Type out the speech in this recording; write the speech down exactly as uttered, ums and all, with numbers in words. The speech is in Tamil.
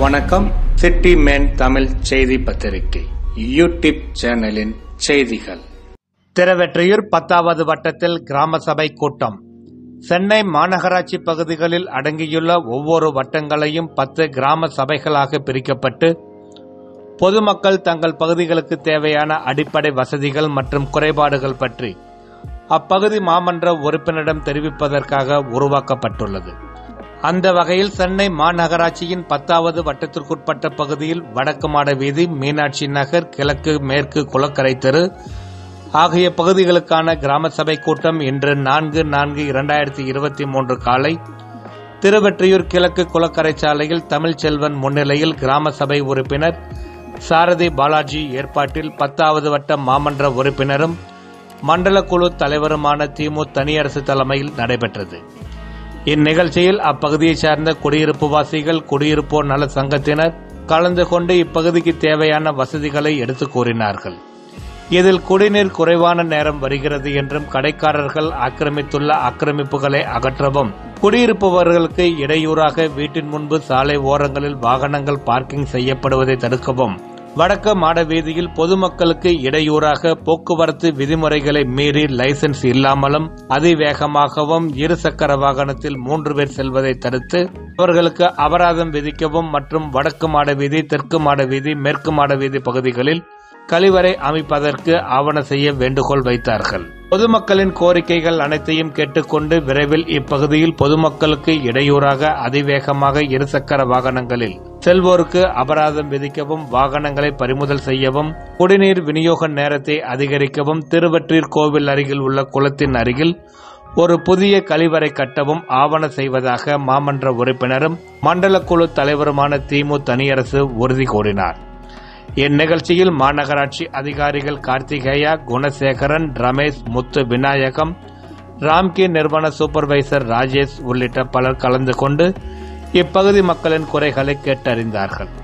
வணக்கம். சிட்டி மேன் தமிழ் செய்தி பத்திரிகை யூடியூப் சேனலின் செய்திகள். திருவெற்றியூர் பத்தாவது வட்டத்தில் கிராம சபை கூட்டம். சென்னை மாநகராட்சி பகுதிகளில் அடங்கியுள்ள ஒவ்வொரு வட்டங்களையும் பத்து கிராம சபைகளாக பிரிக்கப்பட்டு பொதுமக்கள் தங்கள் பகுதிகளுக்கு தேவையான அடிப்படை வசதிகள் மற்றும் குறைபாடுகள் பற்றி அப்பகுதி மாமன்ற உறுப்பினரிடம் தெரிவிப்பதற்காக உருவாக்கப்பட்டுள்ளது. அந்த வகையில் சென்னை மாநகராட்சியின் பத்தாவது வட்டத்திற்குட்பட்ட பகுதியில் வடக்கு மாட வீதி, மீனாட்சி நகர், கிழக்கு மேற்கு குளக்கரை தெரு ஆகிய பகுதிகளுக்கான கிராம சபை கூட்டம் இன்று நான்கு நான்கு இரண்டாயிரத்தி இருபத்தி மூன்று காலை திருவெற்றியூர் கிழக்கு குளக்கரை சாலையில் தமிழ்ச்செல்வன் முன்னிலையில் கிராம சபை உறுப்பினர் சாரதி பாலாஜி ஏற்பாட்டில் பத்தாவது வட்ட மாமன்ற உறுப்பினரும் மண்டல குழு தலைவருமான திமு தனியரசு தலைமையில் நடைபெற்றது. இந்நிகழ்ச்சியில் அப்பகுதியைச் சார்ந்த குடியிருப்புவாசிகள், குடியிருப்போர் நல சங்கத்தினர் கலந்து கொண்டு இப்பகுதிக்கு தேவையான வசதிகளை எடுத்துக் கூறினார்கள். இதில் குடிநீர் குறைவான நேரம் வருகிறது என்றும், கடைக்காரர்கள் ஆக்கிரமித்துள்ள ஆக்கிரமிப்புகளை அகற்றவும், குடியிருப்பவர்களுக்கு இடையூறாக வீட்டின் முன்பு சாலை ஓரங்களில் வாகனங்கள் பார்க்கிங் செய்யப்படுவதை தடுக்கவும், வடக்கு மாட வீதியில் பொதுமக்களுக்கு இடையூறாக போக்குவரத்து விதிமுறைகளை மீறி லைசன்ஸ் இல்லாமலும் அதிவேகமாகவும் இருசக்கர வாகனத்தில் மூன்று பேர் செல்வதை தடுத்து அவர்களுக்கு அபராதம் விதிக்கவும் மற்றும் வடக்கு மாட வீதி, தெற்கு மாட வீதி, மேற்கு மாட வீதி பகுதிகளில் கழிவறை அமைப்பதற்கு ஆவண செய்ய வேண்டுகோள் வைத்தார்கள். பொதுமக்களின் கோரிக்கைகள் அனைத்தையும் கேட்டுக்கொண்டு விரைவில் இப்பகுதியில் பொதுமக்களுக்கு இடையூறாக அதிவேகமாக இருசக்கர வாகனங்களில் செல்வோருக்கு அபராதம் விதிக்கவும், வாகனங்களை பறிமுதல் செய்யவும், குடிநீர் விநியோக நேரத்தை அதிகரிக்கவும், திருவெற்றியூர் கோவில் அருகில் உள்ள குளத்தின் அருகில் ஒரு புதிய கழிவறை கட்டவும் ஆவண செய்வதாக மாமன்ற உறுப்பினரும் மண்டல குழு தலைவருமான திமு தனியரசு உறுதி கூறினார். இந்நிகழ்ச்சியில் மாநகராட்சி அதிகாரிகள் கார்த்திகேயா, குணசேகரன், ரமேஷ், முத்து விநாயகம், ராம்கி நிறுவன சூப்பர்வைசர் ராஜேஷ் உள்ளிட்ட பலர் கலந்து கொண்டு இப்பகுதி மக்களின் குறைகளை கேட்டறிந்தார்கள்.